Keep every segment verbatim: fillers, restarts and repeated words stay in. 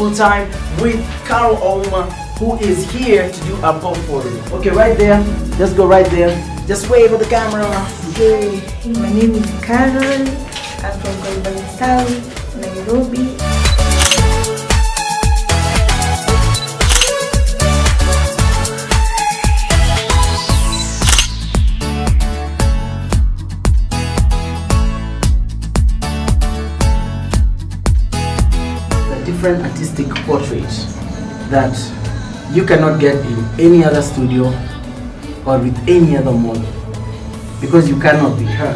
beautiful time with Carol Ouma, who is here to do a portfolio. Okay, right there. Just go right there. Just wave at the camera. Yay. My name is Carol. I'm from Golden South, Nairobi. Different artistic portraits that you cannot get in any other studio or with any other model because you cannot be her.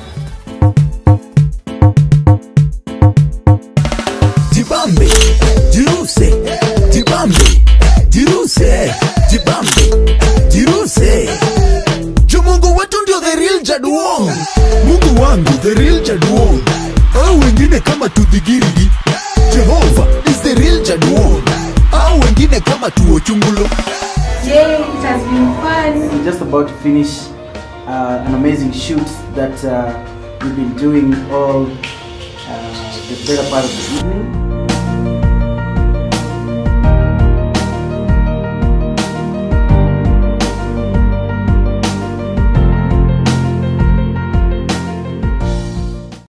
Jibambe, Jiruse, Jibambe, Jiruse, Jibambe, Jiruse. Jo Mungu wetu ndio the real Jaduong. Mungu wangu the real Jaduong. Au wengine kama tudhigirigi. Jehovah is the real Jaduong. Au wengine kama tuochungulo. Yay, it has been fun. We're just about to finish uh, an amazing shoot that uh, we've been doing all uh, the better part of the evening.